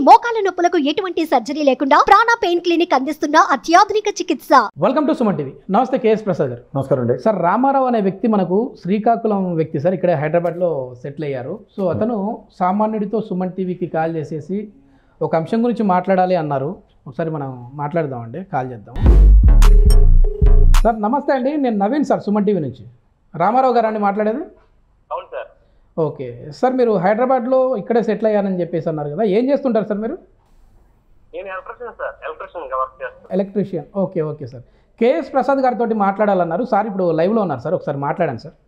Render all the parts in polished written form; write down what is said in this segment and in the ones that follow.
మోకాల నొప్పులకు ఎటువంటి సర్జరీ లేకుండా ప్రాణ పెయిన్ క్లినిక్ అందిస్తున్న అత్యాధునిక చికిత్స. Welcome to Suman TV. నమస్తే కేఎస్ ప్రసాద్ గారు. నమస్కారం అండి. సార్, రామారావు అనే వ్యక్తి మనకు శ్రీకాకుళం వ్యక్తి సార్, ఇక్కడ హైదరాబాద్లో సెటిల్ అయ్యారు. సో అతను సామాన్యుడితో సుమన్ టీవీకి కాల్ చేసేసి ఒక అంశం గురించి మాట్లాడాలి అన్నారు. ఒకసారి మనం మాట్లాడదామండి, కాల్ చేద్దాం. సార్ నమస్తే అండి, నేను నవీన్ సార్, సుమన్ టీవీ నుంచి. రామారావు గారు అండి మాట్లాడేది? అవును సార్. ఓకే సార్, మీరు హైదరాబాద్లో ఇక్కడే సెటిల్ అయ్యారని చెప్పేసి అన్నారు కదా, ఏం చేస్తుంటారు సార్ మీరు? నేను ఎలక్ట్రీషియన్ సార్, ఎలక్ట్రీషియన్గా వర్క్ చేస్తాను. Electrician. Okay okay sir. KS Prasad గారితో మాట్లాడాలన్నారు సార్, ఇప్పుడు లైవ్లో ఉన్నారు సార్, ఒకసారి మాట్లాడండి సార్.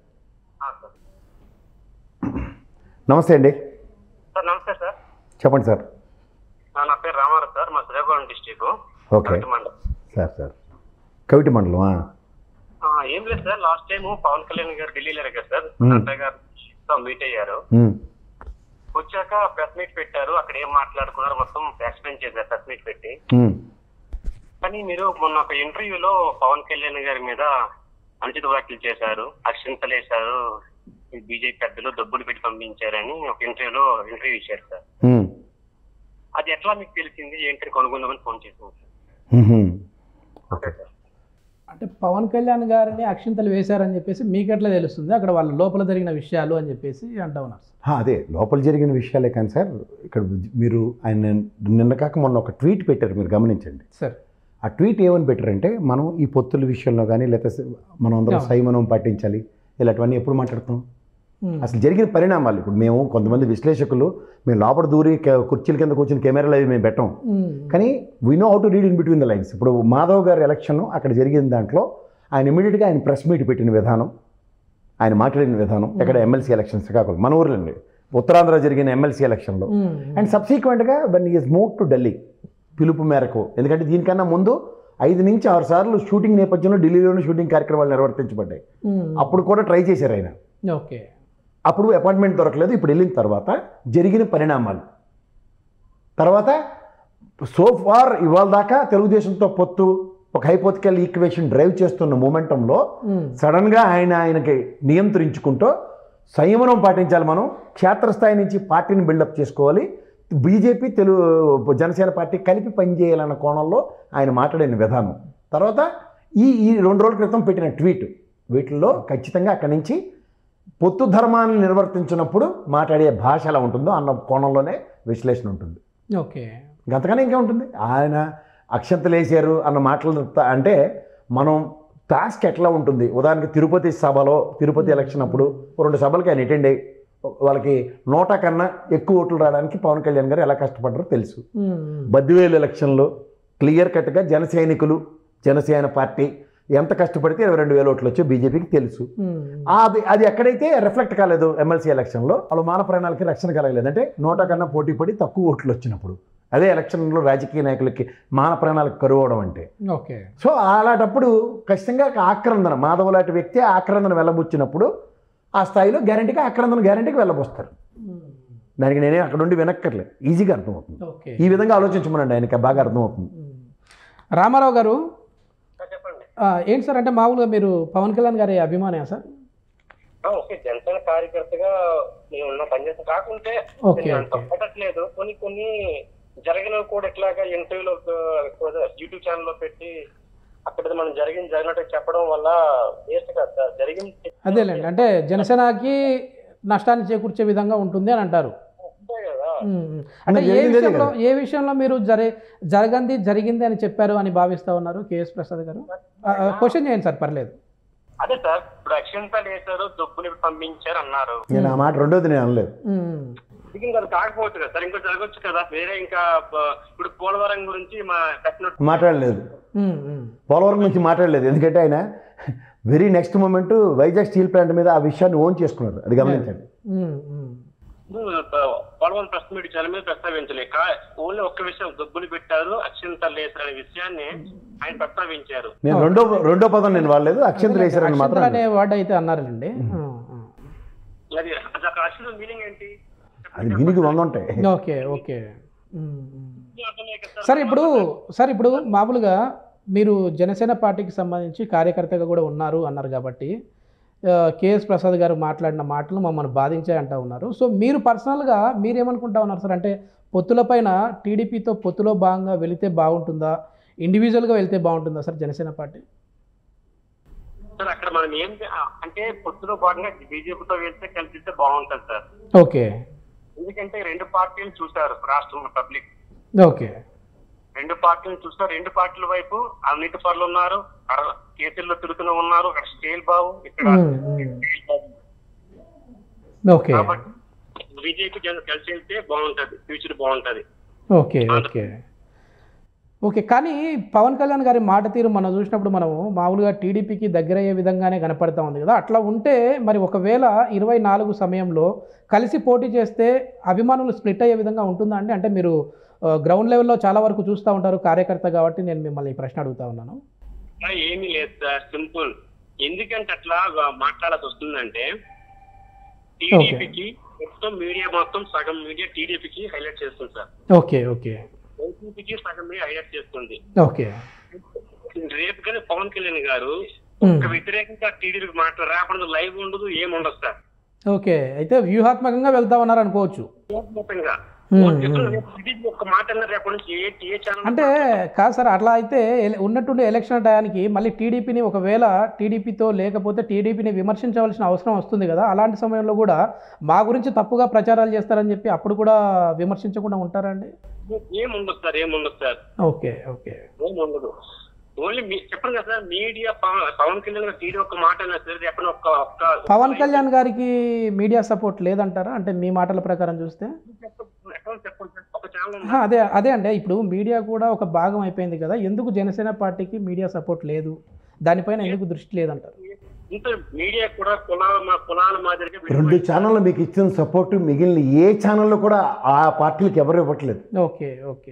నమస్తే అండి. సార్ నమస్తే సార్. చెప్పండి సార్. నా పేరు రామారావు సార్, మా Srikakulam district. Okay sir. Kaviti మండలం. ఏం లేదు sir, last time Pawan Kalyan గారు ఢిల్లీలో కదా సార్, అన్నయ్య గారు మీట్ అయ్యారు. వచ్చాక ప్రెస్ మీట్ పెట్టారు, అక్కడ ఏం మాట్లాడుకున్నారు మొత్తం ఎక్స్ప్లెయిన్ చేశారు ప్రెస్ మీట్ పెట్టి. కానీ మీరు మొన్న ఒక ఇంటర్వ్యూలో పవన్ కళ్యాణ్ గారి మీద అనుచిత వ్యాఖ్యలు చేశారు, అక్షింతలేశారు, బీజేపీ పెద్దలు డబ్బులు పెట్టి పంపించారని ఒక ఇంటర్వ్యూ ఇచ్చారు సార్. అది ఎట్లా మీకు తెలిసింది, ఏంటి కనుగొందామని ఫోన్ చేశాను సార్. ఓకే. అంటే పవన్ కళ్యాణ్ గారిని అక్షింతలు వేశారని చెప్పేసి మీకు ఎట్లా తెలుస్తుంది? అక్కడ వాళ్ళ లోపల జరిగిన విషయాలు అని చెప్పేసి అంటా ఉన్నారు సార్. అదే లోపల జరిగిన విషయాలే కానీ సార్, ఇక్కడ మీరు ఆయన నిన్న కాక మొన్న ఒక ట్వీట్ పెట్టారు, మీరు గమనించండి సార్. ఆ ట్వీట్ ఏమని పెట్టారంటే, మనం ఈ పొత్తుల విషయంలో కానీ లేకపోతే మనం అందరం సంయమనం పాటించాలి ఇలాంటివన్నీ ఎప్పుడు మాట్లాడుతున్నాం? అసలు జరిగిన పరిణామాలు ఇప్పుడు మేము కొంతమంది విశ్లేషకులు మేము లోపల దూరి కుర్చీల కింద కూర్చుని కెమెరాలు అవి మేము పెట్టాం, కానీ we know how to read in between the lines. ఇప్పుడు మాధవ్ గారి ఎలక్షన్ అక్కడ జరిగిన దాంట్లో ఆయన ఇమీడియట్గా ఆయన ప్రెస్ మీట్ పెట్టిన విధానం, ఆయన మాట్లాడిన విధానం, ఎక్కడ ఎమ్మెల్సీ ఎలక్షన్స్ కాకుండా మన ఊర్లోండి ఉత్తరాంధ్ర జరిగిన ఎమ్మెల్సీ ఎలక్షన్లో, అండ్ సబ్సిక్వెంట్గా one is move to Delhi పిలుపు మేరకు. ఎందుకంటే దీనికన్నా ముందు 5 నుంచి 6 సార్లు షూటింగ్ నేపథ్యంలో ఢిల్లీలోనే షూటింగ్ కార్యక్రమాలు నిర్వర్తించబడ్డాయి. అప్పుడు కూడా ట్రై చేశారు ఆయన. ఓకే. అప్పుడు అపాయింట్మెంట్ దొరకలేదు. ఇప్పుడు వెళ్ళిన తర్వాత జరిగిన పరిణామాలు తర్వాత సో ఫార్ ఇవాళ దాకా తెలుగుదేశంతో పొత్తు ఒక హైపోథికల్ ఈక్వేషన్ డ్రైవ్ చేస్తున్న మూమెంటంలో సడన్గా ఆయనకి నియంత్రించుకుంటూ సంయమనం పాటించాలి, మనం క్షేత్రస్థాయి నుంచి పార్టీని బిల్డప్ చేసుకోవాలి, బీజేపీ జనసేన పార్టీ కలిపి పనిచేయాలన్న కోణంలో ఆయన మాట్లాడిన విధానం, తర్వాత ఈ 2 రోజుల క్రితం పెట్టిన ట్వీట్, వీటిల్లో ఖచ్చితంగా అక్కడి నుంచి పొత్తు ధర్మాన్ని నిర్వర్తించినప్పుడు మాట్లాడే భాష ఎలా ఉంటుందో అన్న కోణంలోనే విశ్లేషణ ఉంటుంది. ఓకే. గంతగానే ఇంకేముంటుంది? ఆయన అక్షంతలు వేసారు అన్న మాటలు అంటే మనం టాస్క్ ఎట్లా ఉంటుంది? ఉదాహరణకి తిరుపతి ఎలక్షన్ అప్పుడు 2 సభలకి ఆయన అటెండ్ అయ్యి వాళ్ళకి 100 కన్నా ఎక్కువ ఓట్లు రావడానికి పవన్ కళ్యాణ్ గారు ఎలా కష్టపడ్డారో తెలుసు. బద్దివేలు ఎలక్షన్లో క్లియర్ కట్గా జనసేన పార్టీ ఎంత కష్టపడితే 22,000 ఓట్లు వచ్చో బీజేపీకి తెలుసు. అది ఎక్కడైతే రిఫ్లెక్ట్ కాలేదు ఎమ్మెల్సీ ఎలక్షన్లో, వాళ్ళు మాన ప్రాణాలకి రక్షణ కలగలేదు. అంటే 100 కన్నా పోటీ పడి తక్కువ ఓట్లు వచ్చినప్పుడు అదే ఎలక్షన్లో రాజకీయ నాయకులకి మాన ప్రాణాలకు కరువు అవడం అంటే. ఓకే. సో అలాంటప్పుడు ఖచ్చితంగా ఆక్రందన, మాధవ్ లాంటి వ్యక్తి ఆక్రందన వెళ్ళబుచ్చినప్పుడు ఆ స్థాయిలో గ్యారంటీకి వెళ్ళబోస్తారు. దానికి నేనే అక్కడ ఉండి వెనక్కర్లేదు, ఈజీగా అర్థమవుతుంది. ఈ విధంగా ఆలోచించమనండి, ఆయనకి బాగా అర్థమవుతుంది. రామారావు గారు ఏంటి సార్, అంటే మామూలుగా మీరు పవన్ కళ్యాణ్ గారి అభిమానే సార్? ఓకే, జనసేన కార్యకర్తగా నేను పనిచేస్తాను, కాకుంటే పట్టట్లేదు. కొన్ని జరిగినవి కూడా ఇట్లాగా ఇంటర్వ్యూలో యూట్యూబ్ ఛానల్లో పెట్టి అక్కడ మనం జరిగినట్టు చెప్పడం వల్ల వేస్ట్ కదా జరిగింది. అదేలేండి, అంటే జనసేనకి నష్టాన్ని చేకూర్చే విధంగా ఉంటుంది అని అంటారు. అంటే ఏ విషయంలో మీరు జరిగింది అని చెప్పారు అని భావిస్తా ఉన్నారు కేఎస్ ప్రసాద్ గారు? క్వశ్చన్ చేయండి సార్, పర్లేదు. అదే సార్, ఇప్పుడు అక్షంతలు వేశారు, డబ్బులు పంపించారు అన్నారు. నేను ఆ మాట రెండోది నేను అనలేదు. అది కాకపోవచ్చు కదా సార్, ఇంకో జరగచ్చు కదా వేరే. ఇంకా ఇప్పుడు పోలవరం గురించి మాట్లాడలేదు, పోలవరం గురించి మాట్లాడలేదు. ఎందుకంటే ఆయన very next moment Vizag steel plant మీద ఆ విషయాన్ని ఓన్ చేసుకున్నారు, అది గమనించండి. పోలవరం ప్రెస్ మీట్ చాలా మీద ప్రస్తావించలేదు, ఓన్లీ ఒక్క విషయం డబ్బులు పెట్టారు, అక్షంతలు వేశారు అనే విషయాన్ని ఆయన ప్రస్తావించారు. నేను రెండో పదం నేను వాడలేదు, అక్షంతలు వేశారని మాత్రం అనే వర్డ్ అయితే అన్నారండి. అది అక్షంతల మీనింగ్ ఏంటి? అది మీనింగ్ 100 ఉంటాయి. ఓకే ఓకే సార్, ఇప్పుడు మామూలుగా మీరు జనసేన పార్టీకి సంబంధించి కార్యకర్తగా కూడా ఉన్నారు అన్నారు కాబట్టి కేఎస్ ప్రసాద్ గారు మాట్లాడిన మాటలు మమ్మల్ని బాధించాయి అంటూ ఉన్నారు. సో మీరు పర్సనల్గా మీరేమనుకుంటా ఉన్నారు సార్? అంటే పొత్తులపైన టీడీపీతో పొత్తులో భాగంగా వెళితే బాగుంటుందా, ఇండివిజువల్గా వెళ్తే బాగుంటుందా సార్ జనసేన పార్టీ? సార్ అక్కడ మనం ఏం అంటే పొత్తులో భాగంగా బీజేపీతో వెళ్తే కలిపిస్తే బాగుంటుంది సార్. ఓకే. ఎందుకంటే 2 పార్టీలు చూసారు రాష్ట్రంలో పబ్లిక్. ఓకే. 2 పార్టీలు చూస్తారు. 2 పార్టీల వైపు అవినీతి పరులు ఉన్నారు, కేసుల్లో తిరుగుతూనే ఉన్నారు. అక్కడ స్టేల్ బాబు, ఇక్కడ ఓకే. కాబట్టి బీజేపీ కలిసి వెళ్తే బాగుంటది, ఫ్యూచర్ బాగుంటది. ఓకే. ఓకే. ఓకే. కానీ పవన్ కళ్యాణ్ గారి మాట తీరు మనం చూసినప్పుడు మనము మామూలుగా టీడీపీకి దగ్గర అయ్యే విధంగానే కనపడతా ఉంది కదా. అట్లా ఉంటే మరి ఒకవేళ 24 సమయంలో కలిసి పోటీ చేస్తే అభిమానులు స్ప్లిట్ అయ్యే విధంగా ఉంటుందా అండి? అంటే మీరు గ్రౌండ్ లెవెల్లో చాలా వరకు చూస్తూ ఉంటారు కార్యకర్త కాబట్టి నేను మిమ్మల్ని ఈ ప్రశ్న అడుగుతా ఉన్నాను. ఏమీ లేదు సార్, సింపుల్. ఎందుకంటే అట్లా మాట్లాడాల్సి వస్తుందంటే టీడీపీకి మొత్తం మీడియా మొత్తం సగం మీడియా టీడీపీకి హైలైట్ చేస్తుంది సార్. ఓకే. ఓకే. వైసీపీకి సగం మీడియా హైలైట్ చేస్తుంది. ఓకే. రేపు కానీ పవన్ కళ్యాణ్ గారు ఒక వ్యతిరేకంగా టీడీపీకి రాకుండా లైవ్ ఉండదు, ఏముండదు సార్. ఓకే. అయితే వ్యూహాత్మకంగా వెళ్తా ఉన్నారు అనుకోవచ్చు. అంటే కాదు సార్, అట్లా అయితే ఉన్నట్టుండి ఎలక్షన్ టయానికి మళ్ళీ టీడీపీని ఒకవేళ టీడీపీతో లేకపోతే టీడీపీని విమర్శించవలసిన అవసరం వస్తుంది కదా. అలాంటి సమయంలో కూడా మా గురించి తప్పుగా ప్రచారాలు చేస్తారని చెప్పి అప్పుడు కూడా విమర్శించకుండా ఉంటారా అండి? ఏముండదు సార్, ఏముండదు సార్. ఓకే. ఓకే. ఏముండదు. ఓన్లీ చెప్పండి కదా సార్, మీడియా పవన్ కళ్యాణ్ గారు టీడీ ఒక్క మాట చెప్పండి. పవన్ కళ్యాణ్ గారికి మీడియా సపోర్ట్ లేదంటారా? అంటే మీ మాటల ప్రకారం చూస్తే అదే అండి. ఇప్పుడు మీడియా కూడా ఒక భాగం అయిపోయింది కదా, ఎందుకు జనసేన పార్టీకి మీడియా సపోర్ట్ లేదు, దానిపైన ఎందుకు దృష్టి లేదంటారు? మీడియా కూడా కులాల మాదిరిగా 2 ఛానళ్ళు మీకు ఇచ్చిన సపోర్ట్ మిగిలిన ఏ ఛానల్లో కూడా ఆ పార్టీలకు ఎవరు ఇవ్వట్లేదు. ఓకే. ఓకే.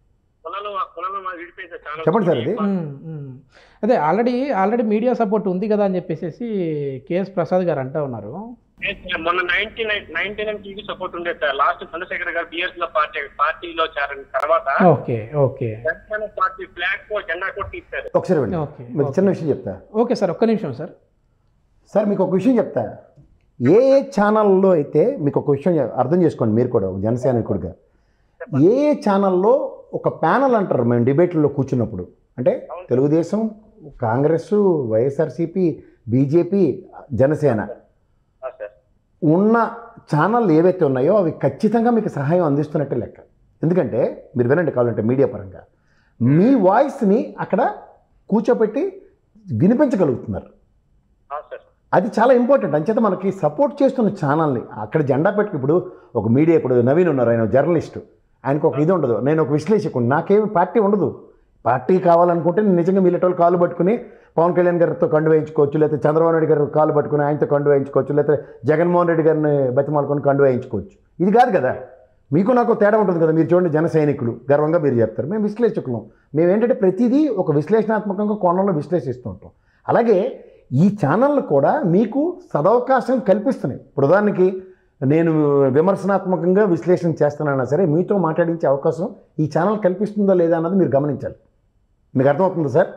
చెప్పండి సార్. ఇది అదే ఆల్రెడీ మీడియా సపోర్ట్ ఉంది కదా అని చెప్పేసి కేఎస్ ప్రసాద్ గారు అంటా ఉన్నారు. మొన్న 99 టీవీ సపోర్ట్ ఉండేది సార్. లాస్ట్ చంద్రశేఖర్ గారు బిఎస్ లో పార్టీలో చేరిన తర్వాత ఓకే. ఓకే. పార్టీ ఫ్లాగ్ కో జెండా కూడా తీశారు. ఒకసారి మీకు చిన్న విషయం చెప్తా. ఓకే సార్, ఒక్క నిమిషం సార్. సార్ మీకు ఒక విషయం చెప్తా. ఏ ఛానల్లో అయితే మీకు ఒక విషయం అర్థం చేసుకోండి మీరు కూడా, ఒక జనసైనికుడిగా. ఏ ఛానల్లో ఒక ప్యానల్ అంటారు మేము డిబేట్లలో కూర్చున్నప్పుడు, అంటే Telugu Desam, Congress, YSRCP, BJP, Janasena ఉన్న ఛానళ్ళు ఏవైతే ఉన్నాయో అవి ఖచ్చితంగా మీకు సహాయం అందిస్తున్నట్టే లెక్క. ఎందుకంటే మీరు వినండి కావాలంటే మీడియా పరంగా మీ వాయిస్ని అక్కడ కూర్చోపెట్టి వినిపించగలుగుతున్నారు. అది చాలా ఇంపార్టెంట్. అంచేత మనకి సపోర్ట్ చేస్తున్న ఛానల్ని అక్కడ జెండా పెట్టుకు, ఇప్పుడు ఒక మీడియా, ఇప్పుడు నవీన్ ఉన్నారు, ఆయన జర్నలిస్టు, ఆయనకు ఒక ఇది ఉండదు, నేను ఒక విశ్లేషకుడు, నాకేమి పార్టీ ఉండదు. పార్టీ కావాలనుకుంటే నేను నిజంగా వీళ్ళటోళ్ళు కాలు పట్టుకుని పవన్ కళ్యాణ్ గారితో కండు వేయించుకోవచ్చు, లేకపోతే చంద్రబాబు నాయుడు గారు కాలు పట్టుకుని ఆయనతో కండు వేయించుకోవచ్చు, లేకపోతే జగన్మోహన్ రెడ్డి గారిని బతిమాలుకొని కండు వేయించుకోవచ్చు. ఇది కాదు కదా. మీకు నాకు తేడా ఉంటుంది కదా. మీరు చూడండి, జన సైనికులు గర్వంగా మీరు చెప్తారు, మేము విశ్లేషకులం. మేము ఏంటంటే ప్రతిదీ ఒక విశ్లేషణాత్మకంగా కోణంలో విశ్లేషిస్తూ ఉంటాం. అలాగే ఈ ఛానళ్ళు కూడా మీకు సదవకాశం కల్పిస్తున్నాయి. ఇప్పుడు ఉదాహరణకి నేను విమర్శనాత్మకంగా విశ్లేషణ చేస్తున్నానా సరే మీతో మాట్లాడించే అవకాశం ఈ ఛానల్ కల్పిస్తుందా లేదా అన్నది మీరు గమనించాలి. మీకు అర్థమవుతుందా సార్?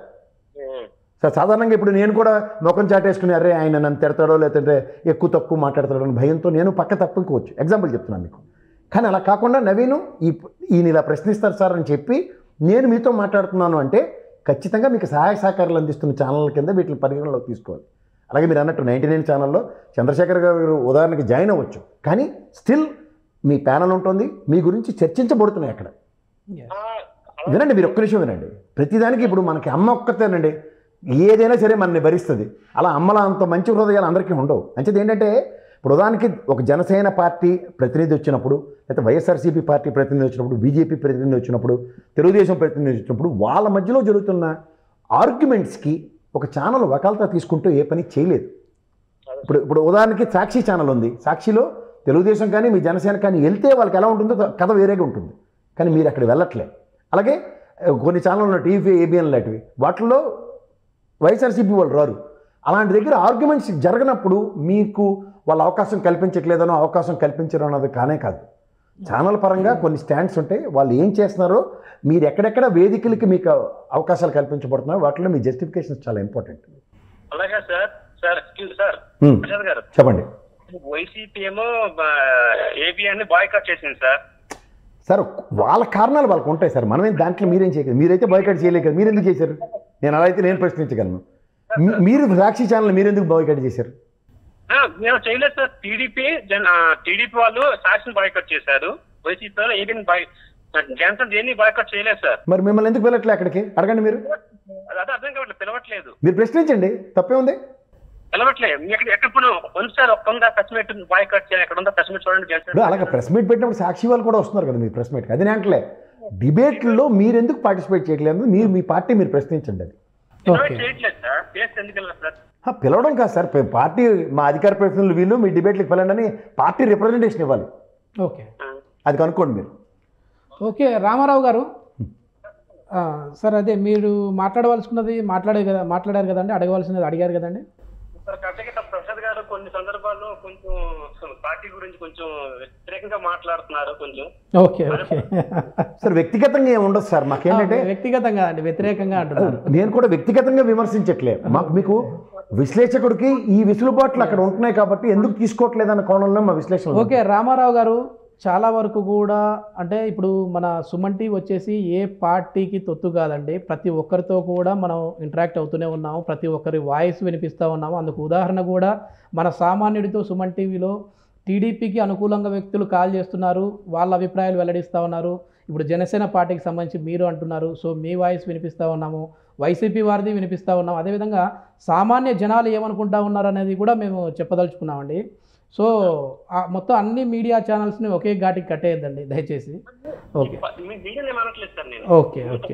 సార్ సాధారణంగా ఇప్పుడు నేను కూడా ముఖం చాటేసుకుని అరే ఆయన నన్ను తిడతాడో లేదంటే ఎక్కువ తక్కువ మాట్లాడతాడో అని భయంతో నేను పక్క తప్పుకోవచ్చు. ఎగ్జాంపుల్ చెప్తున్నాను మీకు. కానీ అలా కాకుండా నవీను ఈయన ఇలా ప్రశ్నిస్తారు సార్ అని చెప్పి నేను మీతో మాట్లాడుతున్నాను అంటే ఖచ్చితంగా మీకు సహాయ సహకారాలు అందిస్తున్న ఛానళ్ళ కింద వీటిని పరిగణలోకి తీసుకోవాలి. అలాగే మీరు అన్నట్టు 99 ఛానల్లో చంద్రశేఖర్ గారు ఉదాహరణకి జాయిన్ అవ్వచ్చు, కానీ స్టిల్ మీ ప్యానల్ ఉంటుంది, మీ గురించి చర్చించబడుతున్నాయి అక్కడ. వినండి, మీరు ఒక్క నిమిషం వినండి. ప్రతిదానికి ఇప్పుడు మనకి అమ్మ ఒక్కతేనండి, ఏదైనా సరే మనని భరిస్తుంది. అలా అమ్మలా అంత మంచి హృదయాలు అందరికీ ఉండవు. అంచేది ఏంటంటే ఇప్పుడు ఉదాహరణకి ఒక జనసేన పార్టీ ప్రతినిధి వచ్చినప్పుడు, లేకపోతే వైఎస్ఆర్సీపీ పార్టీ ప్రతినిధి వచ్చినప్పుడు, బీజేపీ ప్రతినిధి వచ్చినప్పుడు, తెలుగుదేశం ప్రతినిధి వచ్చినప్పుడు వాళ్ళ మధ్యలో జరుగుతున్న ఆర్గ్యుమెంట్స్కి ఒక ఛానల్ వకాలతా తీసుకుంటూ ఏ పని చేయలేదు. ఇప్పుడు ఉదాహరణకి సాక్షి ఛానల్ ఉంది, సాక్షిలో తెలుగుదేశం కానీ మీ జనసేన కానీ వెళ్తే వాళ్ళకి ఎలా ఉంటుందో కథ వేరేగా ఉంటుంది, కానీ మీరు అక్కడ వెళ్ళట్లే. అలాగే కొన్ని ఛానళ్ళు టీవీ, ఏబిఎన్ లాంటివి, వాటిల్లో వైఎస్ఆర్సీపీ వాళ్ళు రారు. అలాంటి దగ్గర ఆర్గ్యుమెంట్స్ జరగనప్పుడు మీకు వాళ్ళ అవకాశం కల్పించట్లేదనో అవకాశం కల్పించరు అన్నది కానే కాదు. ఛానల్ పరంగా కొన్ని స్టాండ్స్ ఉంటాయి. వాళ్ళు ఏం చేస్తున్నారో మీరు ఎక్కడెక్కడ వేదికలకి మీకు అవకాశాలు కల్పించబడుతున్నారో వాటిలో మీ జస్టిఫికేషన్స్ చాలా ఇంపార్టెంట్. అలాగే సార్ ప్రసాద్ గారు చెప్పండి. వైసీపీ ఏమో ఏబిఎన్ బాయ్కాట్ చేసింది సార్ వాళ్ళ కారణాలు వాళ్ళకు ఉంటాయి సార్. మనమేం దాంట్లో మీరేం చేయగలరు? మీరైతే బాయ్కాట్ చేయలేదు కదా, మీరు ఎందుకు చేశారు? నేను అలా అయితే నేను ప్రశ్నించగలను. మీరు సాక్షి ఛానల్ మీరు ఎందుకు బాయ్కాట్ చేశారు? మేము చేయలేదు సార్. టీడీపీ వాళ్ళు సాక్షిని బాయ్కాట్ చేశారు. వైసీపీ వాళ్ళు ఏబిఎన్ జనసేన దేన్ని బాయ్కాట్ చేయలేదు సార్. మరి మిమ్మల్ని ఎందుకు పిలవట్లే అక్కడికి? అడగండి మీరు. అదే అర్థం కావట్లేదు, పిలవట్లేదు. మీరు ప్రశ్నించండి, తప్పే ఉంది. పిలవట్లేదు. ఎక్కడ ఉంది సార్? ఒక్క ప్రెస్ మీట్ బాయ్కాట్ చేయాలి, ఎక్కడ ఉందా ప్రెస్ మీట్ చూడండి. ఇప్పుడు అలాగే ప్రెస్ మీట్ పెట్టినప్పుడు సాక్షి వాళ్ళు కూడా వస్తున్నారు కదా మీ ప్రెస్ మీట్కి. అది నేంటలే డిబేట్లో మీరు ఎందుకు పార్టిసిపేట్ చేయట్లేదు? మీరు మీ పార్టీ మీరు ప్రశ్నించండి. అది చేయట్లేదు సార్. చేస్తే ఎందుకు సార్? పిలవడం కాదు సార్, పార్టీ మా అధికార ప్రతినిధులు వీళ్ళు మీ డిబేట్లకు పిలండి అని పార్టీ రిప్రజెంటేషన్ ఇవ్వాలి. ఓకే, అది కనుక్కోండి మీరు. ఓకే రామారావు గారు, సార్ అదే మీరు మాట్లాడవలసినది మాట్లాడారు కదండి, అడగవలసినది అడిగారు కదండి. ప్రసాద్ గారు కొన్ని సందర్భాల్లో కొంచెం పార్టీ గురించి కొంచెం వ్యతిరేకంగా మాట్లాడుతున్నారు కొంచెం. ఓకే ఓకే సార్ వ్యక్తిగతంగా ఏమి ఉండదు సార్. మాకేంటంటే వ్యక్తిగతంగా అండి, వ్యతిరేకంగా అంటున్నారు. నేను కూడా వ్యక్తిగతంగా విమర్శించట్లే. మీకు విశ్లేషకుడికి ఈ విసులుబాట్లు అక్కడ ఉంటున్నాయి కాబట్టి ఎందుకు తీసుకోవట్లేదన్న కోణంలో మా విశ్లేషణ. ఓకే రామారావు గారు, చాలా వరకు కూడా అంటే ఇప్పుడు మన సుమన్ టీవీ వచ్చేసి ఏ పార్టీకి తొత్తు కాదండి. ప్రతి ఒక్కరితో కూడా మనం ఇంటరాక్ట్ అవుతూనే ఉన్నాము, ప్రతి ఒక్కరి వాయిస్ వినిపిస్తూ ఉన్నాము. అందుకు ఉదాహరణ కూడా మన సామాన్యుడితో సుమన్ టీవీలో టీడీపీకి అనుకూలంగా వ్యక్తులు కాల్ చేస్తున్నారు, వాళ్ళ అభిప్రాయాలు వెల్లడిస్తూ ఉన్నారు. ఇప్పుడు జనసేన పార్టీకి సంబంధించి మీరు అంటున్నారు, సో మీ వాయిస్ వినిపిస్తూ ఉన్నాము, వైసీపీ వారిది వినిపిస్తూ ఉన్నాం. అదేవిధంగా సామాన్య జనాలు ఏమనుకుంటా ఉన్నారు అనేది కూడా మేము చెప్పదలుచుకున్నామండి. సో మొత్తం అన్ని మీడియా ఛానల్స్ని ఒకే ఘాటికి కట్టేయద్దండి దయచేసి. Okay okay okay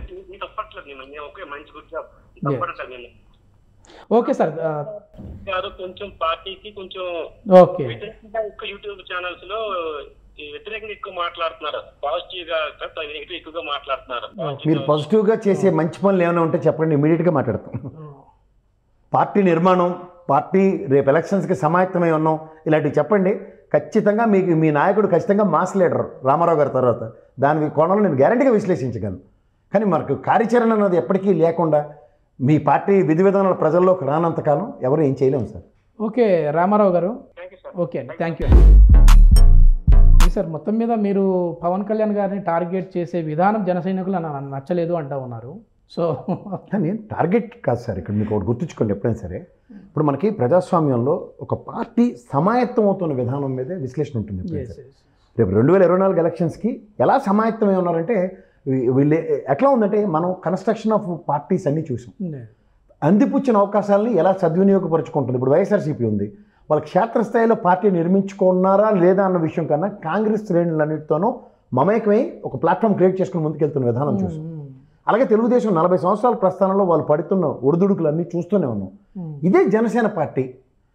okay sir. కొంచెం పార్టీకి కొంచెం ఓకే యూట్యూబ్ ఛానల్స్ లో వ్యతిరేకంగా ఎక్కువ మాట్లాడుతున్నారు, పాజిటివ్ గా నెగిటివ్ ఎక్కువగా మాట్లాడుతున్నారు. మీరు పాజిటివ్ గా చేసే మంచి పనులు ఏమైనా ఉంటే చెప్పండి, ఇమీడియట్ గా మాట్లాడతాం. పార్టీ నిర్మాణం, పార్టీ రేపు ఎలక్షన్స్కి సమాయత్తమై ఉన్నాం, ఇలాంటివి చెప్పండి. ఖచ్చితంగా మీకు మీ నాయకుడు ఖచ్చితంగా మాస్ లీడర్ రామారావు గారి తర్వాత దాని కోణంలో నేను గ్యారంటీగా విశ్లేషించగలను. కానీ మనకు కార్యాచరణ అన్నది ఎప్పటికీ లేకుండా మీ పార్టీ విధి విధానాలు ప్రజల్లోకి రానంతకాలం ఎవరు ఏం చేయలేము సార్. ఓకే రామారావు గారు, ఓకే అండి, థ్యాంక్ యూ సార్. మొత్తం మీద మీరు పవన్ కళ్యాణ్ గారిని టార్గెట్ చేసే విధానం జన సైనికులు నచ్చలేదు అంటూ ఉన్నారు. సో నేను టార్గెట్ కాదు సార్, ఇక్కడ మీకు ఒకటి గుర్తుంచుకోండి ఎప్పుడైనా సరే. ఇప్పుడు మనకి ప్రజాస్వామ్యంలో ఒక పార్టీ సమాయత్తం అవుతున్న విధానం మీదే విశ్లేషణ ఉంటుంది. రేపు 2024 ఎలక్షన్స్కి ఎలా సమాయత్తమై ఉన్నారంటే వీళ్ళు ఎట్లా ఉందంటే, మనం కన్స్ట్రక్షన్ ఆఫ్ పార్టీస్ అన్నీ చూసాం. అందిపుచ్చిన అవకాశాలని ఎలా సద్వినియోగపరుచుకుంటుంది. ఇప్పుడు వైఎస్ఆర్సీపీ ఉంది, వాళ్ళ క్షేత్రస్థాయిలో పార్టీ నిర్మించుకున్నారా లేదా అన్న విషయం కన్నా కాంగ్రెస్ శ్రేణులన్నిటితోనూ మమేకమై ఒక ప్లాట్ఫామ్ క్రియేట్ చేసుకుని ముందుకెళ్తున్న విధానం చూసాం. అలాగే తెలుగుదేశం 40 సంవత్సరాల ప్రస్థానంలో వాళ్ళు పడుతున్న ఒడిదుడుకులన్నీ చూస్తూనే ఉన్నాం. ఇదే జనసేన పార్టీ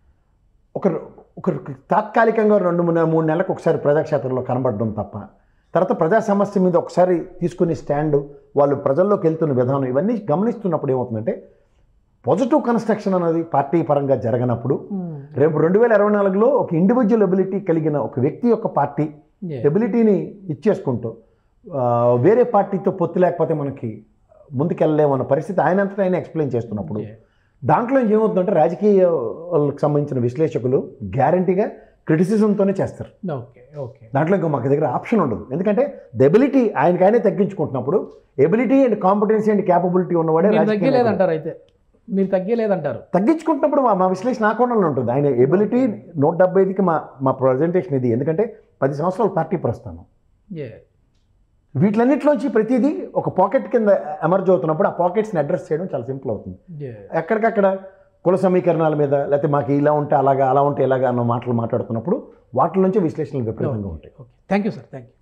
ఒక తాత్కాలికంగా 2-3 నెలలకు ఒకసారి ప్రజాక్షేత్రంలో కనబడడం తప్ప, తర్వాత ప్రజా సమస్య మీద ఒకసారి తీసుకునే స్టాండు, వాళ్ళు ప్రజల్లోకి వెళ్తున్న విధానం, ఇవన్నీ గమనిస్తున్నప్పుడు ఏమవుతుందంటే పాజిటివ్ కన్స్ట్రక్షన్ అనేది పార్టీ పరంగా జరగనప్పుడు రేపు 2024లో ఒక ఇండివిజువల్ ఎబిలిటీ కలిగిన ఒక వ్యక్తి యొక్క పార్టీ ఎబిలిటీని ఇచ్చేసుకుంటూ వేరే పార్టీతో పొత్తు లేకపోతే మనకి ముందుకెళ్ళలేమన్న పరిస్థితి ఆయనంతటా ఆయన ఎక్స్ప్లెయిన్ చేస్తున్నప్పుడు దాంట్లో ఏమవుతుందంటే రాజకీయాలకు సంబంధించిన విశ్లేషకులు గ్యారంటీగా క్రిటిసిజంతోనే చేస్తారు. దాంట్లో ఇంకా మాకు దగ్గర ఆప్షన్ ఉండదు. ఎందుకంటే ద ఎబిలిటీ ఆయనకైనా తగ్గించుకుంటున్నప్పుడు ability and competency and capability ఉన్నవాడే తగ్గలేదంటారు. అయితే మీరు తగ్గలేదంటారు. తగ్గించుకుంటున్నప్పుడు మా విశ్లేషణ ఆ కోణంలో ఉంటుంది. ఆయన ఎబిలిటీ 175కి మా ప్రజెంటేషన్ ఇది. ఎందుకంటే 10 సంవత్సరాల పార్టీ ప్రస్థానం, వీటిలన్నింటిలోంచి ప్రతిదీ ఒక పాకెట్ కింద ఎమర్జ్ అవుతున్నప్పుడు ఆ పాకెట్స్ని అడ్రస్ చేయడం చాలా సింపుల్ అవుతుంది. ఎక్కడికక్కడ కుల సమీకరణాల మీద లేకపోతే మాకు ఇలా ఉంటే అలాగా, అలా ఉంటే ఇలాగా అన్న మాటలు మాట్లాడుతున్నప్పుడు వాటి నుంచి విశ్లేషణలు విపరీతంగా ఉంటాయి. Thank you sir, thank you.